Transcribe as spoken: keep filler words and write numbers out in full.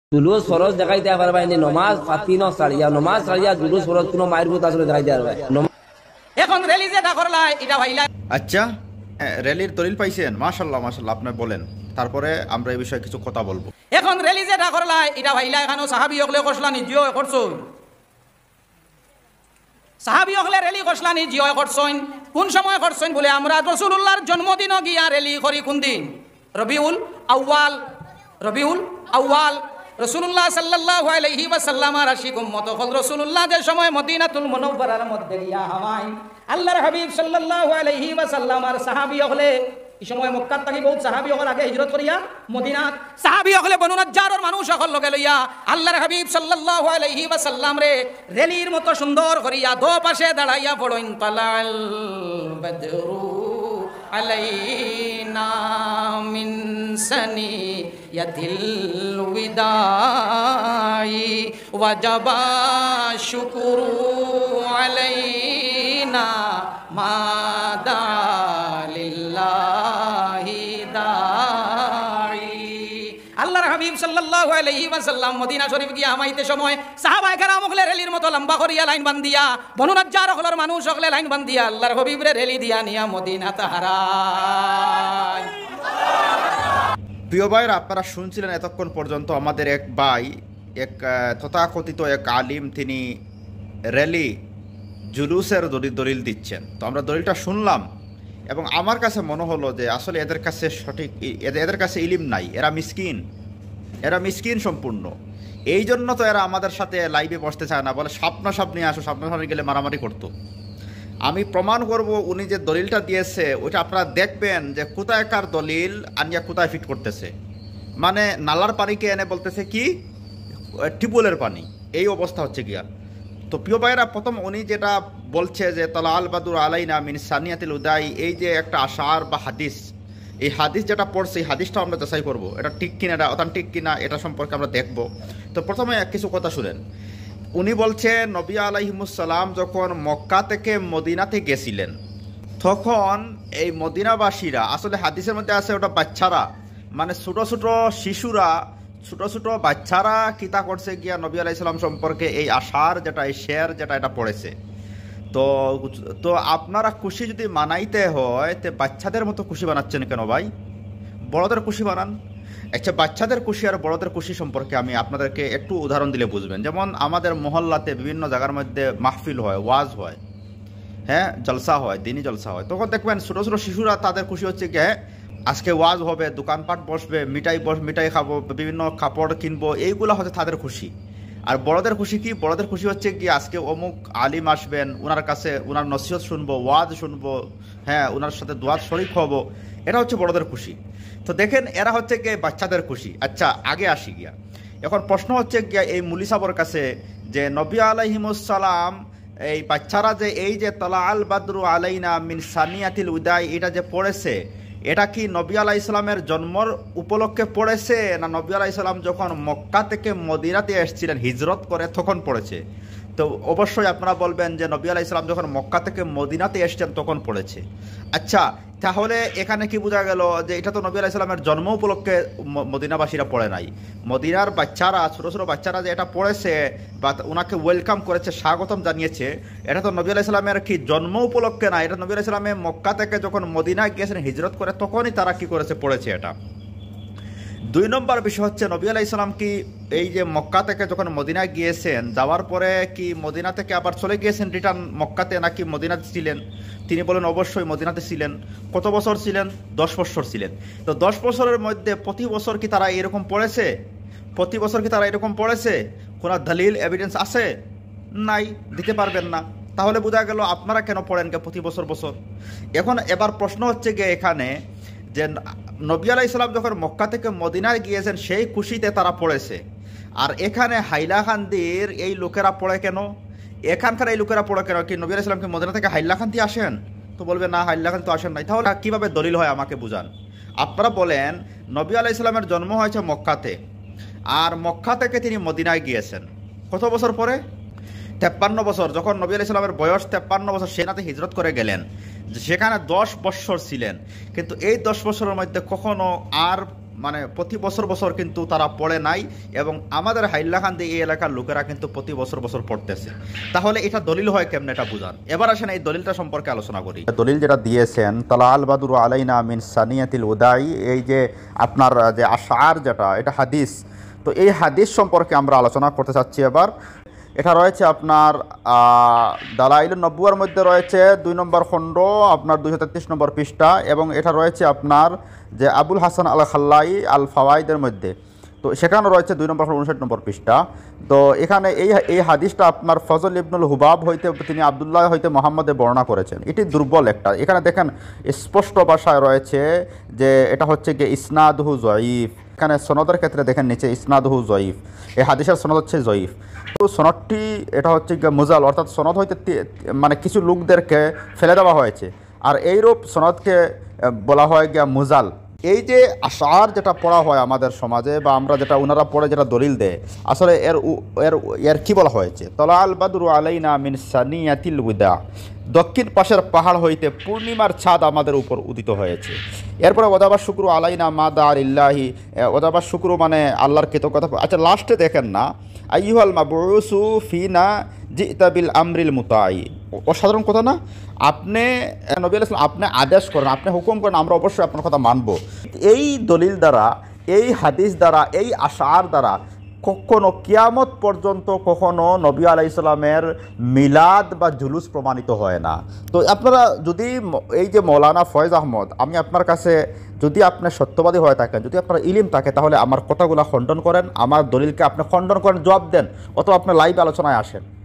জুলুস ফরজ দেখাইতে পারবে না, নমাজ ফাতি ন সারিয়া নমাজ সারিয়া জুলুস ফরজ কোনো মায়ের ভূত আসলে দেখাইতে পারবে। এখন রেলি যেটা করলাই এটা ভাইলা। আচ্ছা, রেলির দলিল পাইছেন? মাশাআল্লাহ মাশাআল্লাহ, আপনি বলেন, তারপরে আমরা এই বিষয়ে কিছু কথা বলবো। এখন রেলি যেটা করলাই এটা ভাইলা এখানে সাহাবী হকলে কসলানি জিও করছো, সাহাবী হকলে রেলি কসলানি জিও করছইন। কোন সময় করছইন বলে আমরা রাসূলুল্লাহর জন্মদিন গিয়া রেলি করি কোন দিন? রবিউল আউয়াল। রবিউল আউয়াল রাসূলুল্লাহ সাল্লাল্লাহু আলাইহি ওয়াসাল্লামের আশিক উম্মত হল রাসূলুল্লাহ যে সময় মদিনাতুল মুনাওয়ারার মধ্যে গিয়া হওয়ায় আল্লাহর হাবিব সাল্লাল্লাহু আলাইহি ওয়াসাল্লামের সাহাবী হলে এই সময় মক্কা থেকে বহুত সাহাবী হল আগে হিজরত করিয়া মদিনাত সাহাবী হলে বনু নাজ্জারের মানুষ হল লগে লইয়া আল্লাহর হাবিব সাল্লাল্লাহু আলাইহি ওয়াসাল্লাম রে রেলির মতো সুন্দর করিয়া দো পাশে দাঁড়াইয়া পড়ইন তালাল বদরু আলাইনা মিন সানিয়াতিল বিদাই ওয়াজাবা শুকরু আলাইনা মাদা লিল্লাহি দাই। আল্লাহর হাবিব সাল্লাল্লাহু আলাইহি ওয়াসাল্লাম মদিনা শরীফ গিয়া হামাইতে সময় সাহাবায়ে কেরাম হলে রেলির মতো লম্বা করিয়া লাইন বান্ধিয়া বনু নাজ্জার হলের মানুষ হলে লাইন বান্ধিয়া আল্লাহর হাবিবরে রেলি দিয়া নিয়া মদিনা তাহারায়। প্রিয় ভাইরা, আপনারা শুনছিলেন এতক্ষণ পর্যন্ত আমাদের এক ভাই, এক তথাকথিত এক আলিম, তিনি র্যালি জুলুসের দলিল দিচ্ছেন। তো আমরা দলিলটা শুনলাম এবং আমার কাছে মনে হলো যে আসলে এদের কাছে সঠিক এদের কাছে ইলিম নাই, এরা মিসকিন, এরা মিসকিন সম্পূর্ণ। এই জন্য তো এরা আমাদের সাথে লাইভে বসতে চায় না, বলে সামনাসামনি আসো, সামনাসামনি গেলে মারামারি করতো। আমি প্রমাণ করব উনি যে দলিলটা দিয়েছে ওইটা আপনারা দেখবেন যে কোথায়কার দলিল আনিয়া কোথায় ফিট করতেছে। মানে নালার পানিকে এনে বলতেছে কি টিউবওয়েলের পানি, এই অবস্থা হচ্ছে গিয়া। তো প্রিয় ভাইরা, প্রথম উনি যেটা বলছে যে তালা আল বাদুর আলাইনা মিন সানিয়াতিল উদাই, এই যে একটা আশার বা হাদিস, এই হাদিস যেটা পড়ছে এই হাদিসটা আমরা যাচাই করবো এটা ঠিক কিনা, এটা অথেন্টিক কিনা, এটা সম্পর্কে আমরা দেখব। তো প্রথমে কিছু কথা শুনেন। উনি বলছে নবী আলাইহিমুসসালাম যখন মক্কা থেকে মদিনাতে গেছিলেন তখন এই মদিনাবাসীরা, আসলে হাদিসের মধ্যে আছে ওটা বাচ্চারা, মানে ছোটো ছোটো শিশুরা, ছোটো ছোটো বাচ্চারা কিতা করছে গিয়া নবী আলাইহিসসালাম সম্পর্কে এই আশার যেটা, এই শের যেটা, এটা পড়েছে। তো তো আপনারা খুশি যদি মানাইতে হয় তো বাচ্চাদের মতো খুশি বানাচ্ছেন কেন ভাই? বড়দের খুশি বানান। আচ্ছা, বাচ্চাদের খুশি আর বড়দের খুশি সম্পর্কে আমি আপনাদেরকে একটু উদাহরণ দিলে বুঝবেন। যেমন আমাদের মহল্লাতে বিভিন্ন জায়গার মধ্যে মাহফিল হয়, ওয়াজ হয়, হ্যাঁ, জলসা হয়, দিনই জলসা হয়, তখন দেখবেন ছোটো ছোটো শিশুরা তাদের খুশি হচ্ছে কি হ্যাঁ আজকে ওয়াজ হবে, দোকানপাট বসবে, মিঠাই বস মিঠাই খাবো, বিভিন্ন কাপড় কিনবো, এইগুলো হচ্ছে তাদের খুশি। আর বড়দের খুশি কি? বড়দের খুশি হচ্ছে কি আজকে অমুক আলিম আসবেন, ওনার কাছে ওনার নসিহত শুনবো, ওয়াজ শুনবো, হ্যাঁ ওনার সাথে দোয়াত শরীক হবো, এটা হচ্ছে বড়দের খুশি। তো দেখেন এরা হচ্ছে গিয়ে বাচ্চাদের খুশি। আচ্ছা, আগে আসি গিয়া, এখন প্রশ্ন হচ্ছে গিয়া এই মুলি সাহর কাছে যে নবী আলাইহিমুসসালাম এই বাচ্চারা যে এই যে তালা আল বাদরু আলাইনা মিন সানিয়াতিল উদাই এটা যে পড়েছে, এটা কি নবী আলাইহিস সালামের জন্মর উপলক্ষে পড়েছে না নবী আলাইহিস সালাম যখন মক্কা থেকে মদিনাতে এসেছিলেন হিজরত করে তখন পড়েছে? তো অবশ্যই আপনারা বলবেন যে নবী আলাইহিস সালাম যখন মক্কা থেকে মদিনাতে এসেছেন তখন পড়েছে। আচ্ছা, তাহলে এখানে কি বোঝা গেল যে এটা তো নবী আলাইহিস সালামের জন্ম উপলক্ষে মদিনাবাসীরা পড়ে নাই। মদিনার বাচ্চারা, ছোটো ছোটো বাচ্চারা যে এটা পড়েছে বা ওনাকে ওয়েলকাম করেছে, স্বাগতম জানিয়েছে, এটা তো নবী আলাইহিস সালামের কি জন্ম উপলক্ষে না, এটা নবী আলাইহিস সালামে মক্কা থেকে যখন মদিনায় গিয়েছেন হিজরত করে তখনই তারা কি করেছে, পড়েছে এটা। দুই নম্বর বিষয় হচ্ছে নবী আলাইহিস সালাম কি এই যে মক্কা থেকে যখন মদিনায় গিয়েছেন, যাওয়ার পরে কি মদিনা থেকে আবার চলে গিয়েছেন রিটার্ন মক্কাতে নাকি মদিনাতে ছিলেন? তিনি বলেন অবশ্যই মদিনাতে ছিলেন। কত বছর ছিলেন? দশ বছর ছিলেন। তো দশ বছরের মধ্যে প্রতি বছর কি তারা এরকম পড়েছে? প্রতি বছর কি তারা এরকম পড়েছে? কোনো দলিল এভিডেন্স আছে? নাই, দিতে পারবেন না। তাহলে বোঝা গেল আপনারা কেন পড়েন কে প্রতি বছর বছর? এখন এবার প্রশ্ন হচ্ছে গিয়ে এখানে যে নবী আলাইহিস সালাম যখন মক্কা থেকে মদিনায় গিয়েছেন সেই খুশিতে তারা পড়েছে, আর এখানে হাইলাকান্দির এই লোকেরা পড়ে কেন? এখানকার এই লোকেরা পড়ে কেন? কি নবী আলাইহিস সালাম কি মদিনা থেকে হাইলাকান্দি আসেন? তো বলবে না, হাইলাকান্দি তো আসেন নাই। তাহলে কীভাবে দলিল হয় আমাকে বুঝান। আপনারা বলেন নবী আলাইহিস সালামের জন্ম হয়েছে মক্কাতে, আর মক্কা থেকে তিনি মদিনায় গিয়েছেন কত বছর পরে? তেপ্পান্ন বছর। যখন নবী আলাইহিস সালামের বয়স তেপ্পান্ন বছর, সেনাতে হিজরত করে গেলেন, সেখানে দশ বৎসর ছিলেন। কিন্তু এই দশ বছরের মধ্যে কখনো আর মানে প্রতি বছর বছর কিন্তু তারা পড়ে নাই, এবং আমাদের হাইলাকান্দি এই এলাকার লোকেরা কিন্তু প্রতি বছর বছর পড়তেছে। তাহলে এটা দলিল হয় কেমনে, এটা বুঝান। এবার আসেন এই দলিলটা সম্পর্কে আলোচনা করি। দলিল যেটা দিয়েছেন তালা আল বাদুর আলাইনা মিন সানিয়াতিল উদাই, এই যে আপনার যে আশআর যেটা, এটা হাদিস। তো এই হাদিস সম্পর্কে আমরা আলোচনা করতে চাচ্ছি এবার। এটা রয়েছে আপনার দালাইলুন নবুয়ার মধ্যে রয়েছে দুই নম্বর খণ্ড, আপনার দুইশো তেত্রিশ নম্বর পৃষ্ঠা, এবং এটা রয়েছে আপনার যে আবুল হাসান আল খাল্লাই আল ফাওয়াইদের মধ্যে, তো সেখানে রয়েছে দুই নম্বর খণ্ড উনষাট নম্বর পৃষ্ঠা। তো এখানে এই এই হাদিসটা আপনার ফজল ইবনুল হুবাব হইতে তিনি আবদুল্লাহ হইতে মোহাম্মদে বর্ণনা করেছেন। এটি দুর্বল একটা। এখানে দেখেন স্পষ্ট ভাষায় রয়েছে যে এটা হচ্ছে গিয়ে ইসনাদহু জয়ীফ। এখানে সনদের ক্ষেত্রে দেখেন নিচে ইসনাদহু জয়ীফ, এই হাদিসের সনদ হচ্ছে জয়ীফ। তো সনদটি এটা হচ্ছে গিয়ে মুজাল, অর্থাৎ সনদ হইতে মানে কিছু লোকদেরকে ফেলে দেওয়া হয়েছে, আর এইরূপ সনদকে বলা হয় গিয়া মুজাল। এই যে আশআর যেটা পড়া হয় আমাদের সমাজে, বা আমরা যেটা ওনারা পড়ে যেটা দলিল দেয়, আসলে এর এর এর কী বলা হয়েছে, তলা আল বাদরু আলাইনা মিন সানিয়াতিল উদা, দক্ষিণ পাশের পাহাড় হইতে পূর্ণিমার ছাদ আমাদের উপর উদিত হয়েছে। এরপরে ওদাবার শুক্রু আলাইনা মা দা আর ইল্লাহি, ওদাবার শুক্রু মানে আল্লাহর কৃতজ্ঞতা। আচ্ছা, লাস্টে দেখেন না, আইয়ুহাল মাবউসু ফিনা জিতা বিল আমরিল মুতাই, অসাধারণ কথা না? আপনি নবী আলাইহিস সালাম আপনি আদেশ করেন, আপনি হুকুম করেন, আমরা অবশ্যই আপনার কথা মানব। এই দলিল দ্বারা, এই হাদিস দ্বারা, এই আশআর দ্বারা কখনো কিয়ামত পর্যন্ত কখনো নবী আলাইহিস সালামের মিলাদ বা জুলুস প্রমাণিত হয় না। তো আপনারা যদি এই যে মৌলানা ফয়েজ আহমদ, আমি আপনার কাছে, যদি আপনি সত্যবাদী হয়ে থাকেন, যদি আপনার ইলিম থাকে, তাহলে আমার কথাগুলো খণ্ডন করেন, আমার দলিলকে আপনি খণ্ডন করেন, জবাব দেন, অথবা আপনি লাইভ আলোচনায় আসেন।